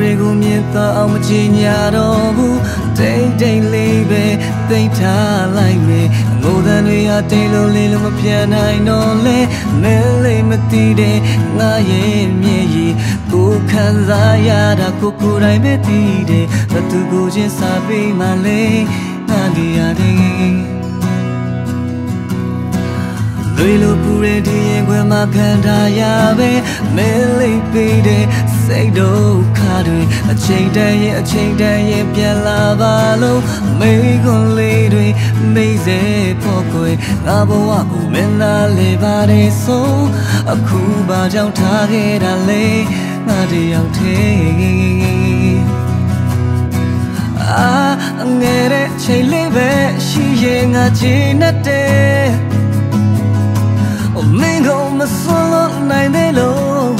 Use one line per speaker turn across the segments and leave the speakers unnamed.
တွေကိုမြင်တော့အောင်မချင်ညာတော့ဘူးတိတ်တိတ်လေးပဲသိမ့်ထားလိုက်မယ်ငိုတဲ့တွေဟာတိတ်လို့လေးလို့မပြန်နိုင်တော့လဲမဲလေးမသိတဲ့ငါရဲ့မျက်ရည်ကိုခံစားရတာကိုယ်တိုင်ပဲသိတယ်ဘသူကိုချင်းစားပေးမှလဲငါကြရတယ်လွေလိုပူတဲ့ဒီရင်ခွင်မှာခံထားရပဲမဲလေးပေးတဲ့စိတ်ဒုက္ခတွေအချိန်တန်ရင်ပြန်လာပါလို့မိခွန်လေးတွေမိစေဖို့ကိုငါဘဝကိုမင်းလာလေပါတယ်ဆိုအခုဘာကြောင့်ထားခဲ့တာလဲငါတယောက်တည်းငယ်တဲ့ချိန်လေးပဲရှိရင်ငါချင်တဲ့မင်းကိုမစွန့်လို့နိုင်သေးလို့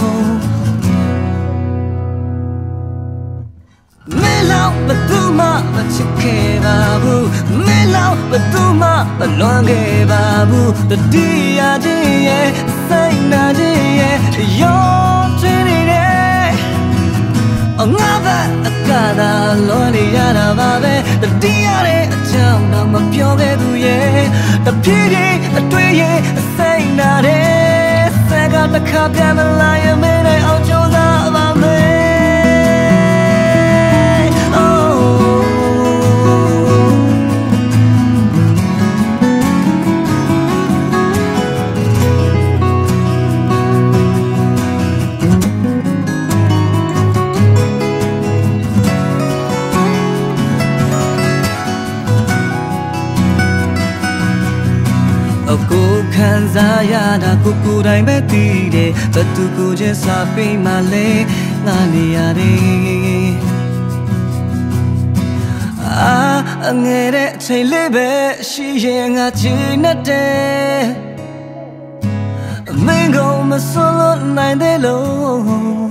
မင်းလောက်ဘသူမှမချစ်ခဲ့ပါဘူးမင်းလောက်ဘသူမှမလွန်ခဲ့ပါဘူးတတိယချင်းရဲ့စိတ်နာချင်းရဲ့ရောချင်နေတယ်ငါဘာအကားသာလွန်နေရတာပါပဲတတိယတဲ့အကြောင်းတော့မပြောခဲ့သူရဲ့တဖြည်းဖြည်းအတွေ့ရဲ့စိတ်နာတယ်စကားတစ်ခါပြန်မလာရင်မင်းနဲ့အောင်ကြိုးစားပါမယ်ကိုခံစားရတာကိုယ်တိုင်ပဲသိတယ်ဘသူကိုချင်းစားပေးမှလဲငါနေရတယ်ငယ်တဲ့အချိန်လေးပဲရှိရင်ငါချင်တဲ့မင်းကိုမစွန့်လို့နိုင်သေးလို့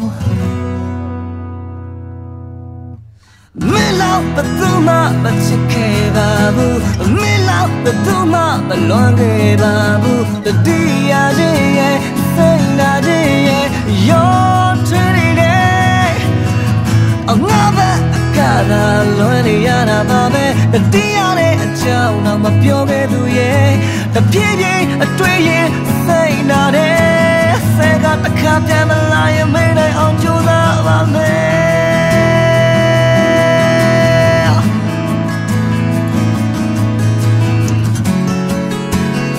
မင်းလောက်ဘသူမှမချစ်ခဲ့ပါဘူးမင်းလောက်ဘသူမှမလွန်ခဲ့ပါဘူးတတိယချင်းရဲ့စိတ်နာချင်းရဲ့ရောထင်းနေတယ်ငါပဲအကားသာလွန်နေရတာပါပဲတတိယနဲ့အကြောင်းတော့မပြောခဲ့သူရဲ့တပြည့်ပြည့်အတွေ့ရဲ့စိတ်နာတယ်စကားတစ်ခါပြန်မလာရင်မင်းနဲ့အောင်ကြိုးစားပါမယ်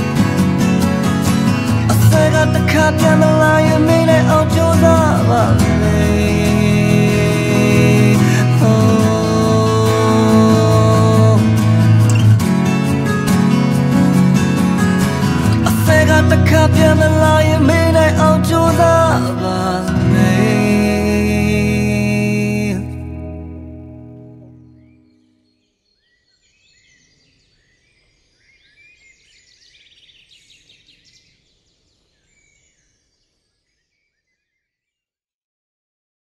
တခါပြန်မလာရင်မင်းနဲ့အောင်ကြိုးစားပါ